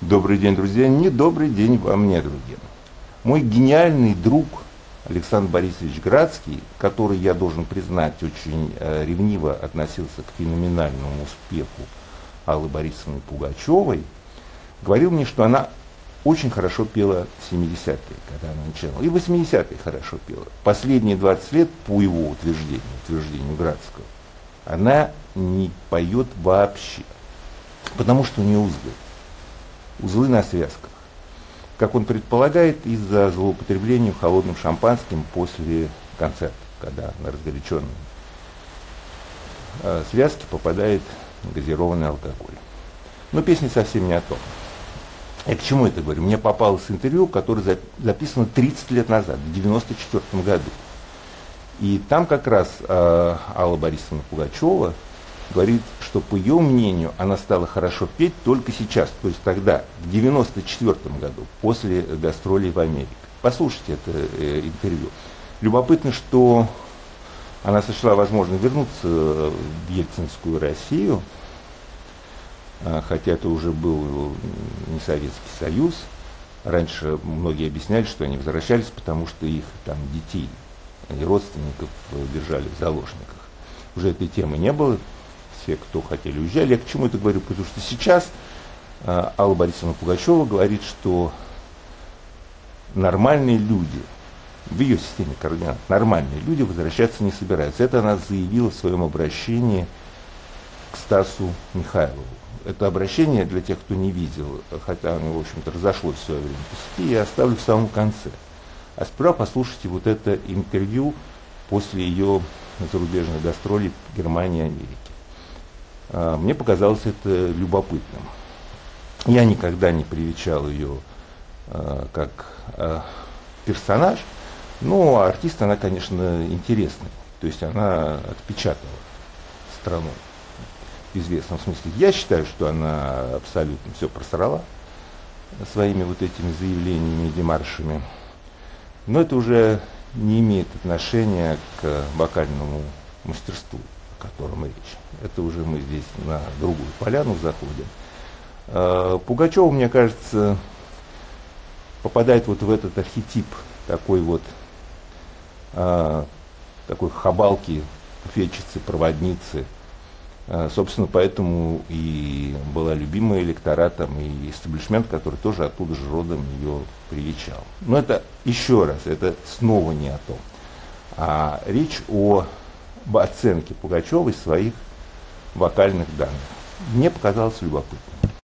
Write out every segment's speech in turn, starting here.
Добрый день, друзья. Не добрый день вам, не другим. Мой гениальный друг Александр Борисович Градский, который, я должен признать, очень ревниво относился к феноменальному успеху Аллы Борисовны Пугачевой, говорил мне, что она очень хорошо пела в 70-е, когда она начала. И в 80-е хорошо пела. Последние 20 лет, по его утверждению Градского, она не поет вообще, потому что у нее узлы на связках. Как он предполагает, из-за злоупотребления холодным шампанским после концерта, когда на разгоряченные связки попадает газированный алкоголь. Но песня совсем не о том. Я к чему это говорю? Мне попалось интервью, которое записано 30 лет назад, в 1994 году. И там как раз Алла Борисовна Пугачева говорит, что, по ее мнению, она стала хорошо петь только сейчас, то есть тогда, в 1994 году, после гастролей в Америке. Послушайте это интервью. Любопытно, что она сочла возможно вернуться в ельцинскую Россию, хотя это уже был не Советский Союз. Раньше многие объясняли, что они возвращались, потому что их там детей и родственников держали в заложниках. Уже этой темы не было. Все, кто хотели, уезжали. Я к чему это говорю? Потому что сейчас Алла Борисовна Пугачева говорит, что нормальные люди, в ее системе координат, нормальные люди возвращаться не собираются. Это она заявила в своем обращении к Стасу Михайлову. Это обращение, для тех, кто не видел, хотя оно, в общем-то, разошлось в свое время по сети, я оставлю в самом конце. А сперва послушайте вот это интервью после ее зарубежных гастролей в Германии и Америке. Мне показалось это любопытным. Я никогда не привечал ее как персонаж, но артист она, конечно, интересная. То есть она отпечатала страну в известном смысле. Я считаю, что она абсолютно все просрала своими вот этими заявлениями и демаршами. Но это уже не имеет отношения к вокальному мастерству, о котором речь. Это уже мы здесь на другую поляну заходим. Пугачева, мне кажется, попадает вот в этот архетип такой вот такой хабалки, буфетчицы, проводницы. Собственно, поэтому и была любимая электоратом, и истеблишмент, который тоже оттуда же родом ее привечал. Но это еще раз, это снова не о том. А речь об оценке Пугачевой своих вокальных данных. Мне показалось любопытным.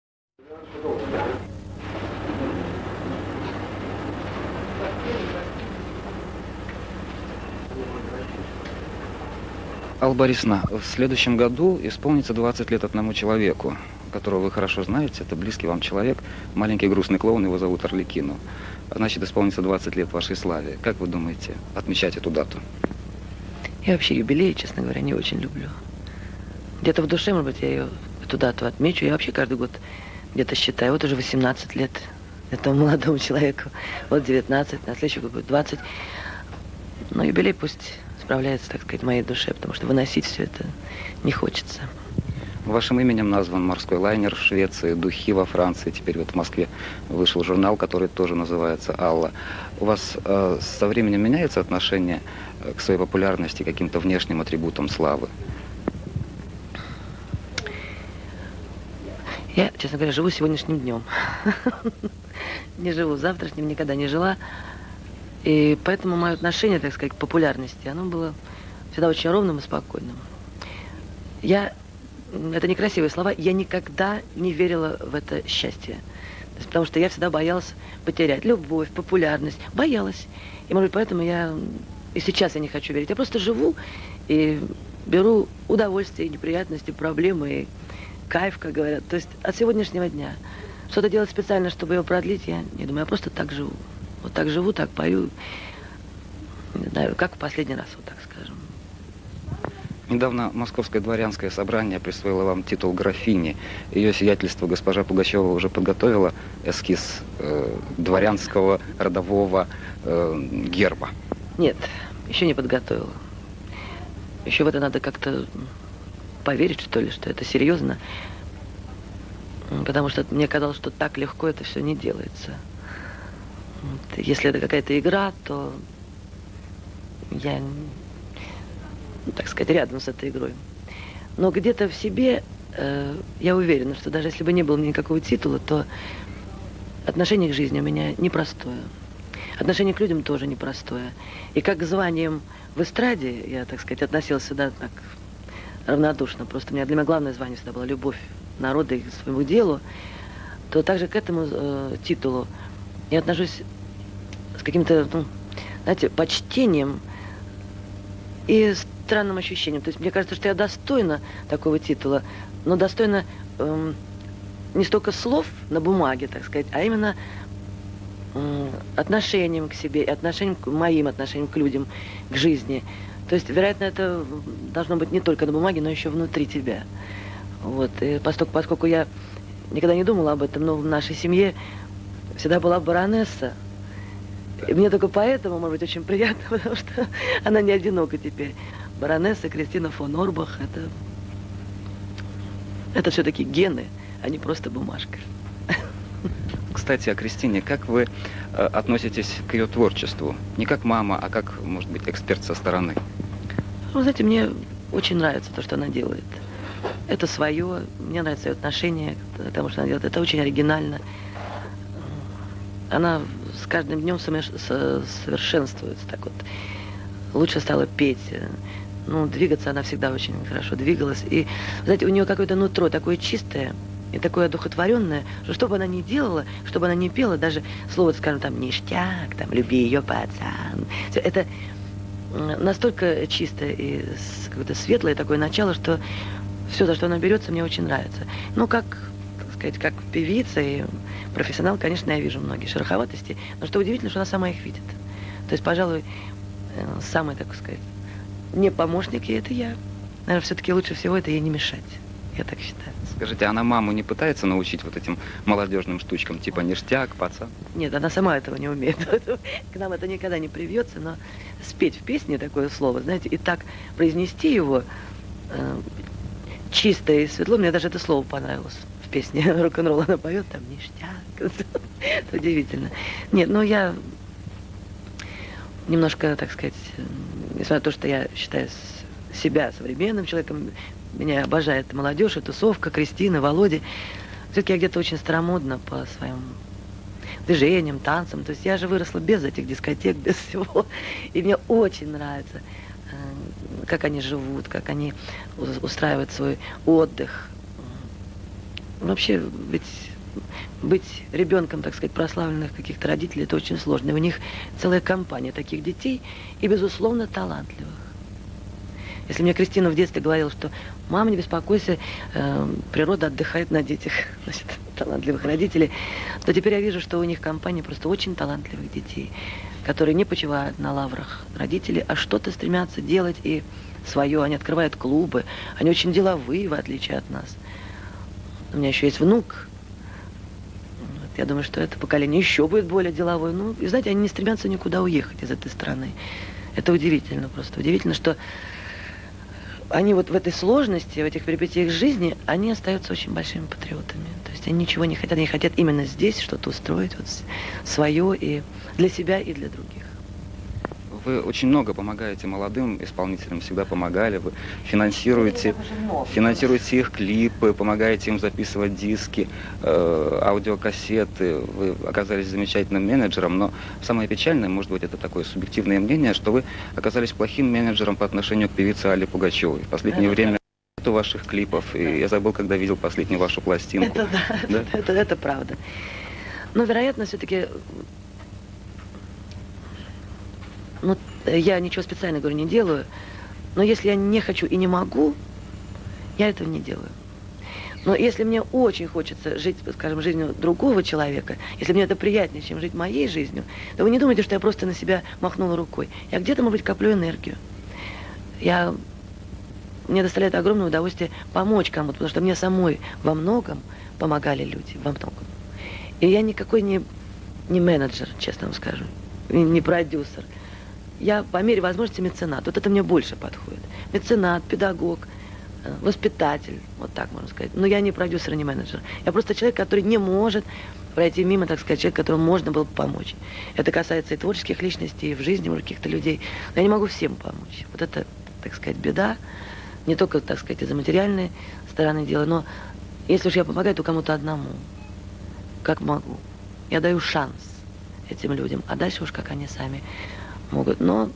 Алла Борисовна, в следующем году исполнится 20 лет одному человеку, которого вы хорошо знаете, это близкий вам человек, маленький грустный клоун, его зовут Арлекино. Значит, исполнится 20 лет вашей славе. Как вы думаете отмечать эту дату? Я вообще юбилеи, честно говоря, не очень люблю. Где-то в душе, может быть, я эту дату отмечу. Я вообще каждый год где-то считаю. Вот уже 18 лет этому молодому человеку. Вот 19, на следующий год будет 20. Но юбилей пусть справляется, так сказать, в моей душе, потому что выносить все это не хочется. Вашим именем назван морской лайнер в Швеции, духи во Франции. Теперь вот в Москве вышел журнал, который тоже называется «Алла». У вас со временем меняется отношение к своей популярности, каким-то внешним атрибутам славы? Я, честно говоря, живу сегодняшним днем. Не живу завтрашним, никогда не жила. И поэтому мое отношение, так сказать, к популярности, оно было всегда очень ровным и спокойным. Это некрасивые слова, я никогда не верила в это счастье. То есть, потому что я всегда боялась потерять любовь, популярность. Боялась. И, может быть, поэтому и сейчас я не хочу верить. Я просто живу и беру удовольствие, неприятности, проблемы, и кайф, как говорят. То есть от сегодняшнего дня. Что-то делать специально, чтобы его продлить, я не думаю. Я просто так живу. Вот так живу, так пою. Не знаю, как в последний раз, вот так скажем. Недавно Московское дворянское собрание присвоило вам титул графини. Ее сиятельство госпожа Пугачева уже подготовила эскиз дворянского родового герба. Нет, еще не подготовила. Еще в это надо как-то поверить, что ли, что это серьезно. Потому что мне казалось, что так легко это все не делается. Вот. Если это какая-то игра, то я, ну, так сказать, рядом с этой игрой. Но где-то в себе я уверена, что даже если бы не было никакого титула, то отношение к жизни у меня непростое. Отношение к людям тоже непростое. И как к званиям в эстраде, я, так сказать, относилась всегда так равнодушно. Просто для меня главное звание всегда была любовь народа и к своему делу. То также к этому титулу я отношусь с каким-то, ну, знаете, почтением и странным ощущением. То есть мне кажется, что я достойна такого титула, но достойна не столько слов на бумаге, так сказать, а именно отношением к себе, отношением к моим отношениям к людям, к жизни. То есть, вероятно, это должно быть не только на бумаге, но еще внутри тебя. Вот. И поскольку я никогда не думала об этом, но в нашей семье всегда была баронесса. И мне только поэтому, может быть, очень приятно, потому что она не одинока теперь. Баронесса Кристина фон Орбах, это все-таки гены, а не просто бумажка. Кстати, о Кристине. Как вы относитесь к ее творчеству? Не как мама, а как, может быть, эксперт со стороны? Вы знаете, мне очень нравится то, что она делает. Это свое, мне нравится ее отношение к тому, что она делает. Это очень оригинально. Она с каждым днем совершенствуется. Так вот. Лучше стала петь. Ну, двигаться она всегда очень хорошо двигалась. И, знаете, у нее какое-то нутро такое чистое и такое одухотворенное, что бы она ни делала, что бы она ни пела, даже слово, скажем, там, ништяк, там, люби ее, пацан. Все это настолько чистое и какое-то светлое такое начало, что все, за что она берется, мне очень нравится. Ну, как, так сказать, как певица и профессионал, конечно, я вижу многие шероховатости, но что удивительно, что она сама их видит. То есть, пожалуй, самый, так сказать, не помощник ей, это я. Наверное, все-таки лучше всего это ей не мешать. Я так считаю. Скажите, она маму не пытается научить вот этим молодежным штучкам, типа ништяк, пацан? Нет, она сама этого не умеет. К нам это никогда не привьется, но спеть в песне такое слово, знаете, и так произнести его чисто и светло, мне даже это слово понравилось в песне рок-н-ролл. Она поет там ништяк. Это удивительно. Нет, ну я немножко, так сказать, несмотря на то, что я считаю себя современным человеком, меня обожает молодежь, и тусовка, Кристина, Володя. Все-таки я где-то очень старомодна по своим движениям, танцам. То есть я же выросла без этих дискотек, без всего. И мне очень нравится, как они живут, как они устраивают свой отдых. Вообще, ведь быть ребенком, так сказать, прославленных каких-то родителей, это очень сложно. И у них целая компания таких детей и, безусловно, талантливых. Если мне Кристина в детстве говорила, что мама, не беспокойся, природа отдыхает на детях, значит, талантливых родителей, то теперь я вижу, что у них компания просто очень талантливых детей, которые не почивают на лаврах родителей, а что-то стремятся делать и свое. Они открывают клубы, они очень деловые, в отличие от нас. У меня еще есть внук. Вот, я думаю, что это поколение еще будет более деловое. Ну, и знаете, они не стремятся никуда уехать из этой страны. Это удивительно просто. Удивительно, что они вот в этой сложности, в этих перипетиях жизни, они остаются очень большими патриотами. То есть они ничего не хотят, они хотят именно здесь что-то устроить, вот свое и для себя, и для других. Вы очень много помогаете молодым исполнителям, всегда помогали, вы финансируете их клипы, помогаете им записывать диски, аудиокассеты, вы оказались замечательным менеджером, но самое печальное, может быть, это такое субъективное мнение, что вы оказались плохим менеджером по отношению к певице Алле Пугачевой. В последнее время нету ваших клипов, и я забыл, когда видел последнюю вашу пластинку. Это да, да? Это правда. Но, вероятно, все-таки... Ну, я ничего специально, говорю, не делаю, но если я не хочу и не могу, я этого не делаю. Но если мне очень хочется жить, скажем, жизнью другого человека, если мне это приятнее, чем жить моей жизнью, то вы не думайте, что я просто на себя махнула рукой. Я где-то, может быть, коплю энергию. Мне доставляет огромное удовольствие помочь кому-то, потому что мне самой во многом помогали люди, во многом. И я никакой не менеджер, честно вам скажу, не продюсер. Я по мере возможности меценат. Вот это мне больше подходит. Меценат, педагог. воспитатель, вот так можно сказать. Но я не продюсер, не менеджер. Я просто человек, который не может пройти мимо, так сказать, человек, которому можно было бы помочь. Это касается и творческих личностей, и в жизни, может, каких-то людей. Но я не могу всем помочь. Вот это, так сказать, беда. Не только, так сказать, из-за материальной стороны дела, но если уж я помогаю, то кому-то одному. Как могу. Я даю шанс этим людям, а дальше уж как они сами могут. Но,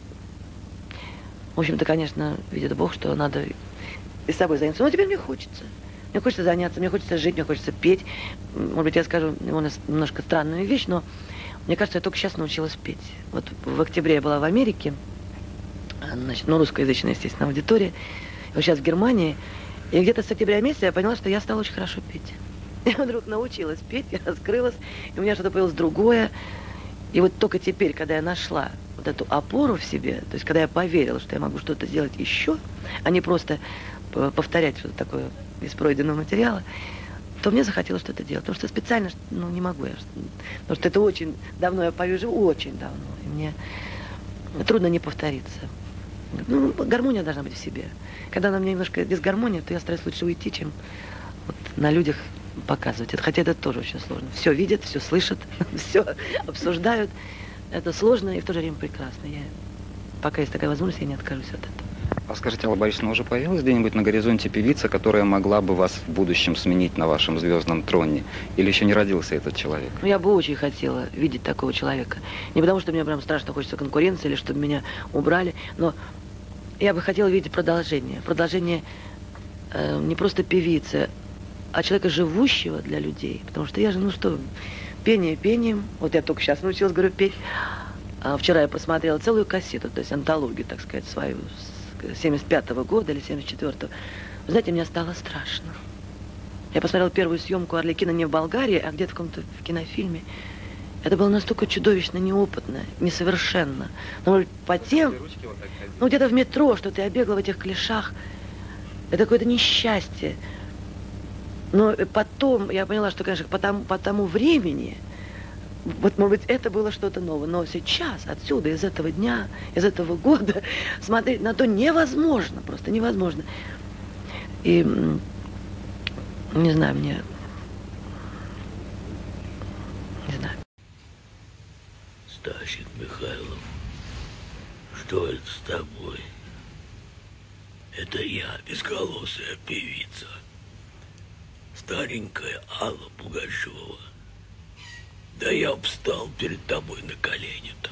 в общем-то, конечно, видит Бог, что надо и с собой заняться. Но теперь мне хочется. Мне хочется заняться, мне хочется жить, мне хочется петь. Может быть, я скажу немножко странную вещь, но мне кажется, я только сейчас научилась петь. Вот в октябре я была в Америке, значит, ну, русскоязычная, естественно, аудитория. И вот сейчас в Германии. И где-то с октября месяца я поняла, что я стала очень хорошо петь. Я вдруг научилась петь, я раскрылась, и у меня что-то появилось другое. И вот только теперь, когда я нашла вот эту опору в себе, то есть когда я поверила, что я могу что-то сделать еще, а не просто повторять что-то такое из пройденного материала, то мне захотелось что-то делать. Потому что специально, ну, не могу я. Потому что это очень давно я пою, живу очень давно. И мне трудно не повториться. Ну, гармония должна быть в себе. Когда на мне немножко дисгармония, то я стараюсь лучше уйти, чем вот на людях показывать это. Хотя это тоже очень сложно. Все видят, все слышат, все обсуждают. Это сложно и в то же время прекрасно. Пока есть такая возможность, я не откажусь от этого. А скажите, Алла Борисовна, уже появилась где-нибудь на горизонте певица, которая могла бы вас в будущем сменить на вашем звездном троне? Или еще не родился этот человек? Ну, я бы очень хотела видеть такого человека. Не потому, что мне прям страшно хочется конкуренции или чтобы меня убрали, но я бы хотела видеть продолжение. Продолжение не просто певицы, а человека, живущего для людей. Потому что я же, ну что, пение пением. Вот я только сейчас научилась, говорю, петь. А вчера я посмотрела целую кассету, то есть антологию, так сказать, свою, с 75-го года или 74-го. Вы знаете, мне стало страшно. Я посмотрела первую съемку «Арлекина» не в Болгарии, а где-то в каком-то кинофильме. Это было настолько чудовищно неопытно, несовершенно. Но по тем, ну где-то в метро что-то я бегала в этих клешах. Это какое-то несчастье. Но потом я поняла, что, конечно, по тому времени, вот, может быть, это было что-то новое. Но сейчас, отсюда, из этого дня, из этого года, смотреть на то невозможно, просто невозможно. И, не знаю, мне... Не знаю. Стасик Михайлов, что это с тобой? Это я, безголосая певица. Старенькая Алла Пугачева. Да я встал перед тобой на колени-то.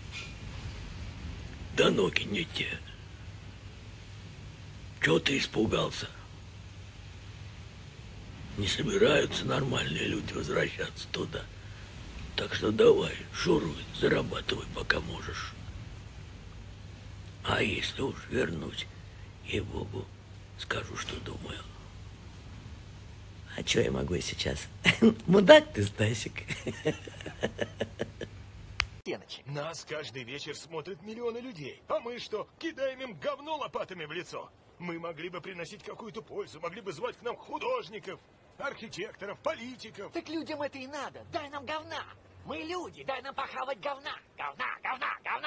Да ноги не те. Чего ты испугался? Не собираются нормальные люди возвращаться туда. Так что давай, шуруй, зарабатывай, пока можешь. А если уж вернусь, ей-богу, скажу, что думаю. А что я могу сейчас? Мудак ты, Стасик. Нас каждый вечер смотрят миллионы людей. А мы что, кидаем им говно лопатами в лицо? Мы могли бы приносить какую-то пользу, могли бы звать к нам художников, архитекторов, политиков. Так людям это и надо. Дай нам говна. Мы люди, дай нам похавать говна. Говна, говна, говна.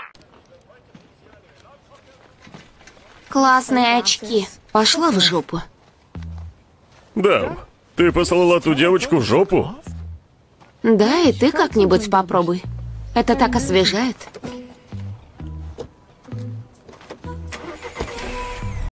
Классные очки. Пошла в жопу. Дам, ты послала ту девочку в жопу? Да, и ты как-нибудь попробуй. Это так освежает.